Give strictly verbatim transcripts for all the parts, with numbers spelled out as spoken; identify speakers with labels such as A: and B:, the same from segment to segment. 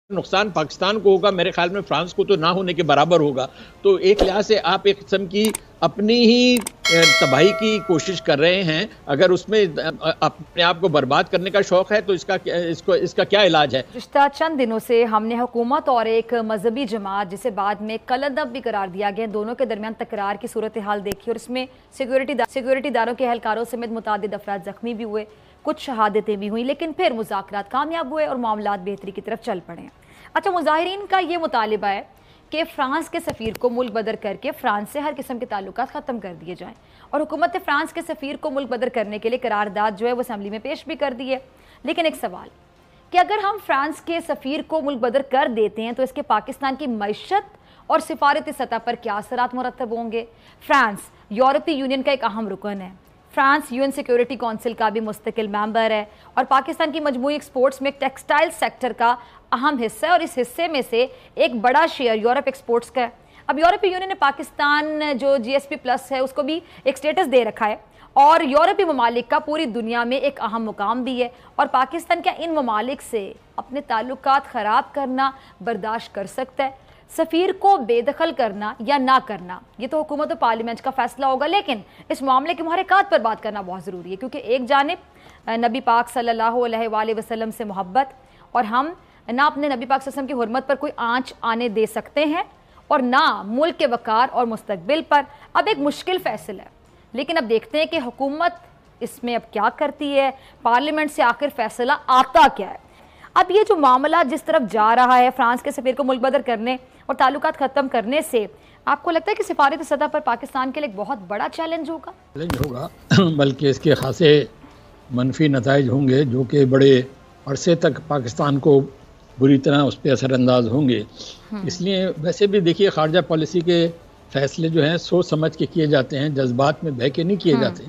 A: नुकसान पाकिस्तान को होगा, मेरे ख्याल में फ्रांस को तो ना होने के बराबर होगा। तो एक लिहाज से आप एक किस्म की अपनी ही तबाही की कोशिश कर रहे हैं। अगर उसमें अपने आप को बर्बाद करने का शौक है तो इसका इसको इसका क्या इलाज है?
B: पिछले चंद दिनों से हमने हुकूमत और एक मजहबी जमात, जिसे बाद में कलअदब भी करार दिया गया, दोनों के दरमियान तकरार की सूरत हाल देखी और इसमें सिक्योरिटी सिक्योरिटी दारों के एहलकारों समेत मुतादिद अफराद जख्मी भी हुए, कुछ शहादतें भी हुई, लेकिन फिर मुज़ाकरात कामयाब हुए और मामलात बेहतरी की तरफ चल पड़े। अच्छा, मुजाहिरीन का ये मुतालिबा है कि फ्रांस के सफ़ीर को मुल्क बदर करके फ्रांस से हर किस्म के ताल्लुकात ख़त्म कर दिए जाएँ और हुकूमत ने फ्रांस के सफ़ीर को मुल्क बदर करने के लिए करारदाद जो है वो असम्बली में पेश भी कर दी है। लेकिन एक सवाल कि अगर हम फ्रांस के सफ़ीर को मुल्क बदर कर देते हैं तो इसके पाकिस्तान की मईशत और सिफारती सतह पर क्या असरात मुरतब होंगे? फ्रांस यूरोपीय यूनियन का एक अहम रुकन है, फ्रांस यूएन सिक्योरिटी काउंसिल का भी मुस्तकिल मेंबर है और पाकिस्तान की मजमूई एक्सपोर्ट्स में टेक्सटाइल सेक्टर का अहम हिस्सा है और इस हिस्से में से एक बड़ा शेयर यूरोप एक्सपोर्ट्स का है। अब यूरोपीय यूनियन ने पाकिस्तान जो जीएसपी प्लस है उसको भी एक स्टेटस दे रखा है और यूरोपीय ममालिक का पूरी दुनिया में एक अहम मुकाम भी है और पाकिस्तान क्या इन ममालिक से अपने ताल्लुकात ख़राब करना बर्दाश्त कर सकता है? सफ़ीर को बेदखल करना या ना करना ये तो हुकूमत और पार्लियामेंट का फैसला होगा, लेकिन इस मामले के मुहर्रिकात पर बात करना बहुत ज़रूरी है क्योंकि एक जानिब नबी पाक सल्लल्लाहु अलैहि वसल्लम से मोहब्बत और हम ना अपने नबी पाक सल्लल्लाहु अलैहि वसल्लम की हुर्मत पर कोई आंच आने दे सकते हैं और ना मुल्क के वकार और मुस्तकबिल पर। अब एक मुश्किल फैसला है, लेकिन अब देखते हैं कि हुकूमत इसमें अब क्या करती है, पार्लियामेंट से आखिर फैसला आता क्या है। अब ये जो मामला जिस तरफ जा रहा है फ्रांस के सफ़ीर को मुल्क बदर करने और ताल्लुकात ख़त्म करने से, आपको लगता है कि सिफारती सतह पर पाकिस्तान के लिए एक बहुत बड़ा चैलेंज होगा?
A: चैलेंज होगा बल्कि इसके खासे मनफी नताइज होंगे जो कि बड़े अरसे तक पाकिस्तान को बुरी तरह उस पर असरअंदाज होंगे। इसलिए वैसे भी देखिए खारजा पॉलिसी के फैसले जो हैं सोच समझ के किए जाते हैं, जज्बात में बह के नहीं किए जाते।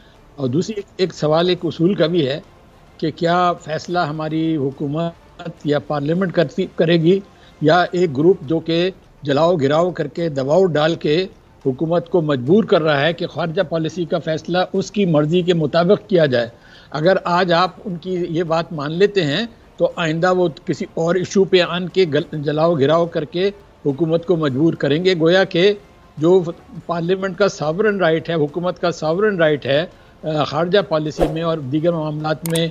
A: और दूसरी एक सवाल एक उसूल का भी है कि क्या फैसला हमारी हुकूमत या पार्लियामेंट करती करेगी या एक ग्रुप जो कि जलाओ गिराओ करके दबाव डाल के हुकूमत को मजबूर कर रहा है कि खारजा पॉलिसी का फैसला उसकी मर्ज़ी के मुताबिक किया जाए। अगर आज आप उनकी ये बात मान लेते हैं तो आइंदा वो किसी और इशू पे आन के जलाओ गिराओ करके हुकूमत को मजबूर करेंगे। गोया कि जो पार्लियामेंट का सॉवरेन राइट है, हुकूमत का सॉवरेन राइट है खारजा पॉलिसी में और दीगर मामलात में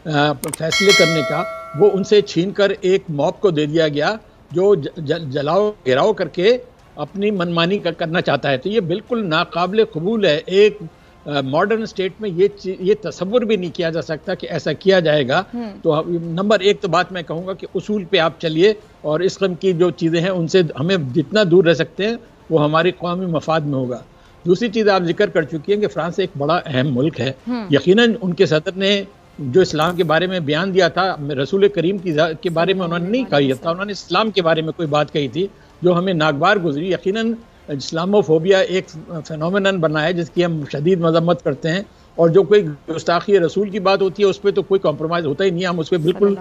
A: फैसले करने का, वो उनसे छीन कर एक मॉब को दे दिया गया जो ज, जलाओ गिराओ करके अपनी मनमानी कर, करना चाहता है। तो ये बिल्कुल नाकाबिल कबूल है। एक मॉडर्न स्टेट में ये ये तसव्वुर भी नहीं किया जा सकता कि ऐसा किया जाएगा। तो नंबर एक तो बात मैं कहूँगा कि उसूल पे आप चलिए और इस किस्म की जो चीज़ें हैं उनसे हमें जितना दूर रह सकते हैं वो हमारे कौमी मफाद में होगा। दूसरी चीज़ आप जिक्र कर चुकी हैं कि फ्रांस एक बड़ा अहम मुल्क है। यकीनन उनके सदर ने जो इस्लाम के बारे में बयान दिया था, रसूल करीम की के बारे में उन्होंने नहीं कही था, उन्होंने इस्लाम के बारे में कोई बात कही थी जो हमें नागवार गुजरी। यकीनन इस्लामोफोबिया एक फेनोमेनन बना है जिसकी हम शदीद मजम्मत करते हैं और जो कोई गुस्ताखी रसूल की बात होती है उस पर तो कोई कॉम्प्रोमाइज़ होता ही नहीं, हम उस पर बिल्कुल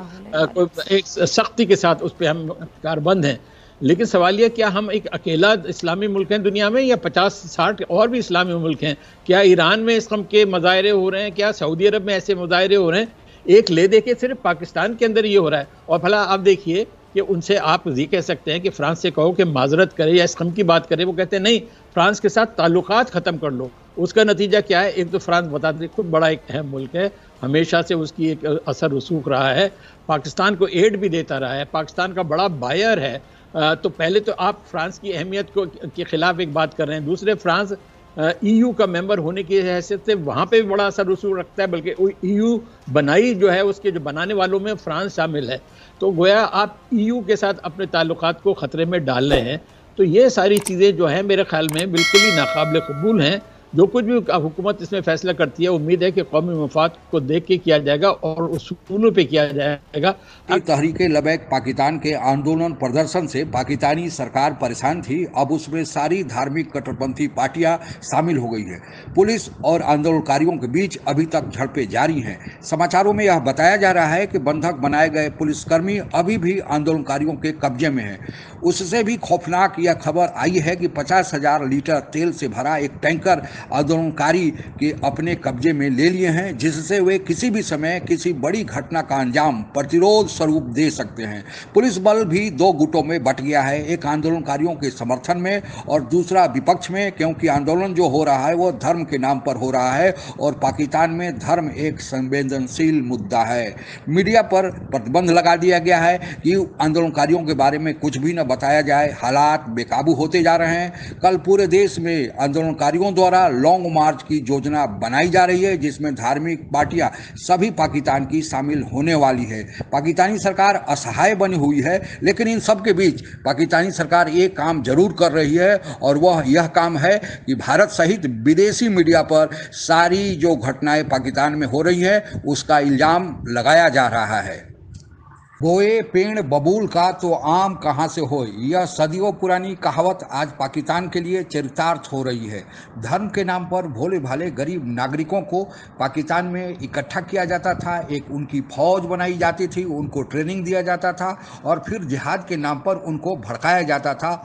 A: एक सख्ती के साथ उस पर हम कारबंद हैं। लेकिन सवाल यह क्या हम एक अकेला इस्लामी मुल्क हैं दुनिया में या पचास साठ और भी इस्लामी मुल्क हैं? क्या ईरान में इस कम के मुजाहरे हो रहे हैं? क्या सऊदी अरब में ऐसे मुजाहरे हो रहे हैं? एक ले दे के सिर्फ पाकिस्तान के अंदर ये हो रहा है। और भला आप देखिए कि उनसे आप ये कह सकते हैं कि फ्रांस से कहो कि माजरत करे या इस कम की बात करे, वो कहते हैं नहीं फ्रांस के साथ ताल्लुकात ख़त्म कर लो। उसका नतीजा क्या है? एक तो फ्रांस बता दें खुद बड़ा एक अहम मुल्क है, हमेशा से उसकी एक असर रसूख रहा है, पाकिस्तान को एड भी देता रहा है, पाकिस्तान का बड़ा बायर है। तो पहले तो आप फ्रांस की अहमियत को के ख़िलाफ़ एक बात कर रहे हैं। दूसरे फ्रांस ईयू का मेंबर होने की हैसियत से वहाँ पे भी बड़ा असर रसूख रखता है, बल्कि ईयू बनाई जो है उसके जो बनाने वालों में फ्रांस शामिल है। तो गोया आप ईयू के साथ अपने ताल्लुकात को ख़तरे में डाल रहे हैं। तो ये सारी चीज़ें जो हैं मेरे ख्याल में बिल्कुल ही नाकाबिल कबूल हैं। जो कुछ भी हुकूमत इसमें फैसला करती है उम्मीद है कि कौमी मफाद को देख के किया जाएगा और उसूलों पे किया जाएगा।
C: तहरीके लबैक पाकिस्तान के आंदोलन प्रदर्शन से पाकिस्तानी सरकार परेशान थी, अब उसमें सारी धार्मिक कट्टरपंथी पार्टियां शामिल हो गई है। पुलिस और आंदोलनकारियों के बीच अभी तक झड़पें जारी हैं। समाचारों में यह बताया जा रहा है कि बंधक बनाए गए पुलिसकर्मी अभी भी आंदोलनकारियों के कब्जे में हैं। उससे भी खौफनाक यह खबर आई है कि पचास हजार लीटर तेल से भरा एक टैंकर आंदोलनकारी के अपने कब्जे में ले लिए हैं, जिससे वे किसी भी समय किसी बड़ी घटना का अंजाम प्रतिरोध स्वरूप दे सकते हैं। पुलिस बल भी दो गुटों में बट गया है, एक आंदोलनकारियों के समर्थन में और दूसरा विपक्ष में, क्योंकि आंदोलन जो हो रहा है वो धर्म के नाम पर हो रहा है और पाकिस्तान में धर्म एक संवेदनशील मुद्दा है। मीडिया पर प्रतिबंध लगा दिया गया है कि आंदोलनकारियों के बारे में कुछ भी न बताया जाए। हालात बेकाबू होते जा रहे हैं। कल पूरे देश में आंदोलनकारियों द्वारा लॉन्ग मार्च की योजना बनाई जा रही है, जिसमें धार्मिक पार्टियां सभी पाकिस्तान की शामिल होने वाली है। पाकिस्तानी सरकार असहाय बनी हुई है, लेकिन इन सब के बीच पाकिस्तानी सरकार एक काम जरूर कर रही है और वह यह काम है कि भारत सहित विदेशी मीडिया पर सारी जो घटनाएं पाकिस्तान में हो रही है उसका इल्जाम लगाया जा रहा है। बोए पेड़ बबूल का तो आम कहाँ से हो, यह सदियों पुरानी कहावत आज पाकिस्तान के लिए चरितार्थ हो रही है। धर्म के नाम पर भोले भाले गरीब नागरिकों को पाकिस्तान में इकट्ठा किया जाता था, एक उनकी फौज बनाई जाती थी, उनको ट्रेनिंग दिया जाता था और फिर जिहाद के नाम पर उनको भड़काया जाता था।